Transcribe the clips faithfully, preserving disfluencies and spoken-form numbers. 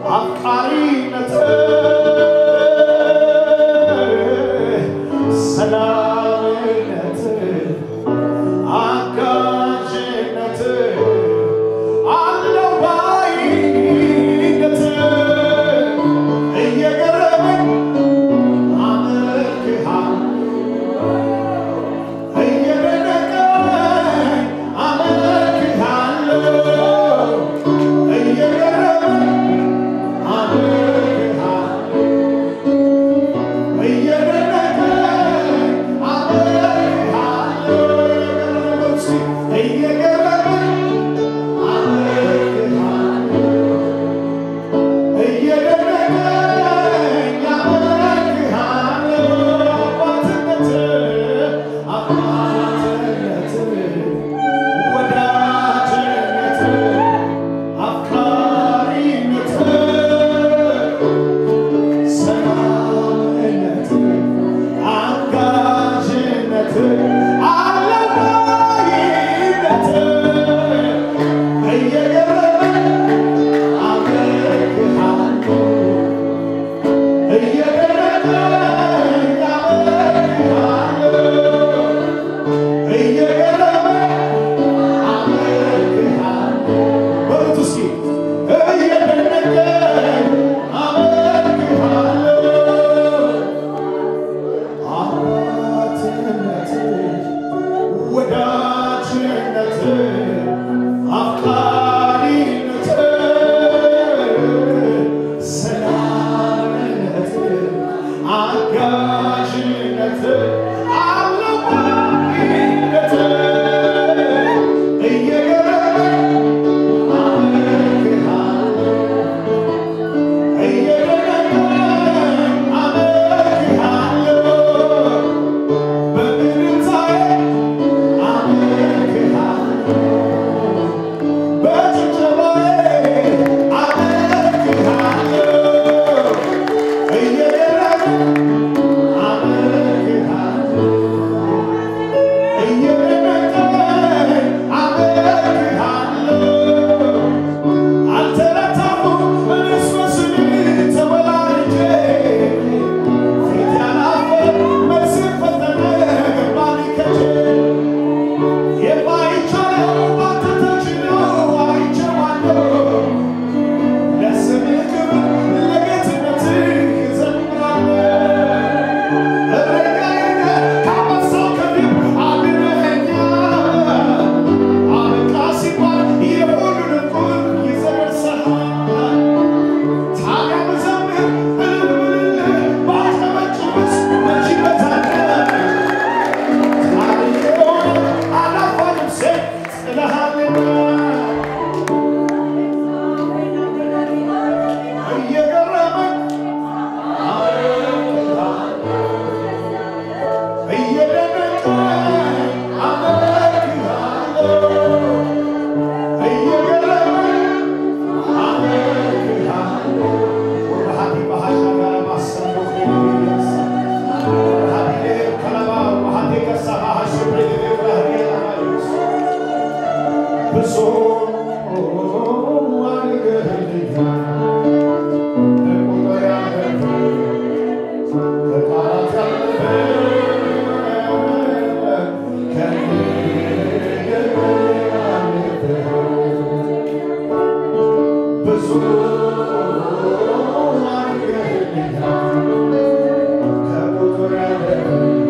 አፍቃሪነት ሰላምነት አጋዥነት አለው ባይነት እየገረመኝ አመልክሃለሁ እየደነቀኝ አመልክሃለሁ እየገረመኝ አመልክሃለሁ እየደነቀኝ አመልክሃለሁ እየገረመኝ አመልክሃለሁ እየደነቀኝ አመልክሃለሁ አባትነትህ አባትነትህ ወዳጅነትህ አፍቃሪነትህ ሰላምነትህ አጋዥነትህ አለባይነትህ እየገረመኝ አመልክሃለሁ እየገረመኝ አመልክሃለሁ እየገረመኝ አመልክሃለሁ በሉት እስኪ እየደነቀኝ አመልክሃለሁ አባትነትህ ወዳጅነትህ አፍቃሪነትህ ሰላምነትህ አጋዥነትህ አለባይነትህ እየገረመኝ አመልክሃለሁ እየደነቀኝ አመልክሃለሁ በእልልታዬ አመልክሃለሁ በጭብጨባዬ አመልክሃለሁ እየገረመኝ አመልክሃለሁ እየደነቀኝ አመልክሃለሁ አልተረታሁም እኔስ በስምህ ተወላልጄ ፊት ያላፈረ መልስን ፈተነ ገባኝ ከጄ የማይቻለው ባንተ ተችሎ አይቼዋለሁ ለስምህ ክብር ለጌትነትህ እዘምራለሁ እረኛዬ ነህ ከአንበሳው ከድብ አድነኸኛል አበቃ ሲባል የሁሉንም ቁልፍ ይዘህ ደርሰሃል ታዲያ ብዘምር እልል ብልልህ ባጨበጭብስ መች ይበዛኛል ታሪክ የሆነ አላፋ ልብሴ ጥለሃልና እየገረመኝ አመልክሃለሁ እየደነቀኝ አመልክሃለሁ እየገረመኝ አመልክሃለሁ ወረሃቢ ባህሻ ጋር ማሰንበው ቢያሳ ወረሃቢ ከለባ ወሃዲ ከሳ ባህሽ ብለህ ብዙ አድርገህልኛል ከቁጥር ያለፈ ከቃላት ያለፈ ከንግግር ያለፈ ብዙ አድርገህልኛል ከቁጥር ያለፈ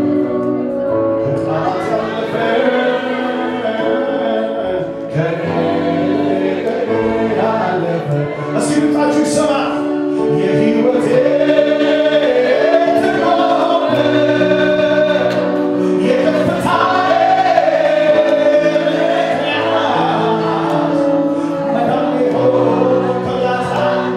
ከቃላት ያለፈ ከንግግር ያለፈ እስኪ ድምፃችሁ ይሰማ የሕይወቴ ትርጉም የከፍታዬ ምክንያት መዳኔ ሆይ ከዚያ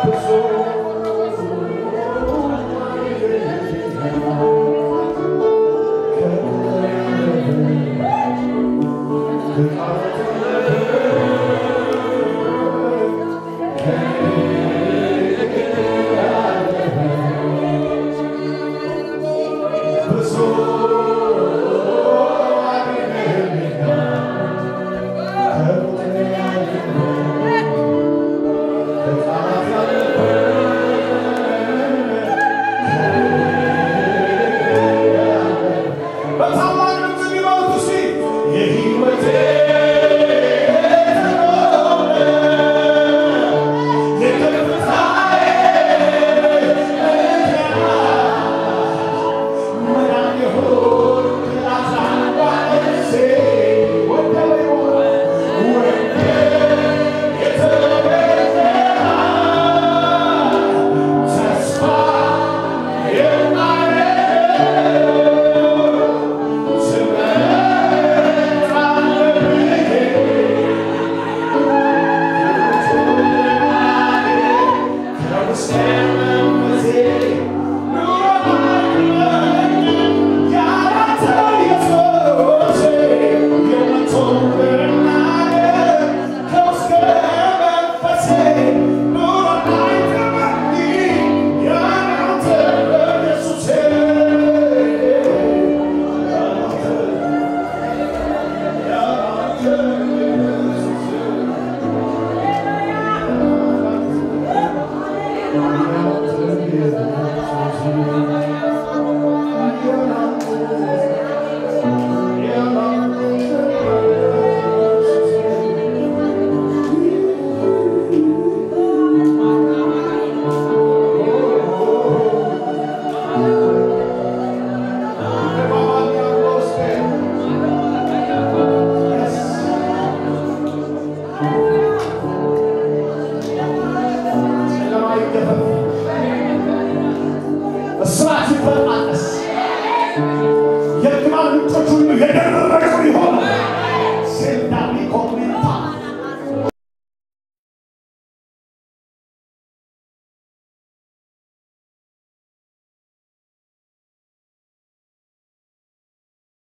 እስራት ይበጣጠስ የግማን ምንጮች ሁሉ የደረቁ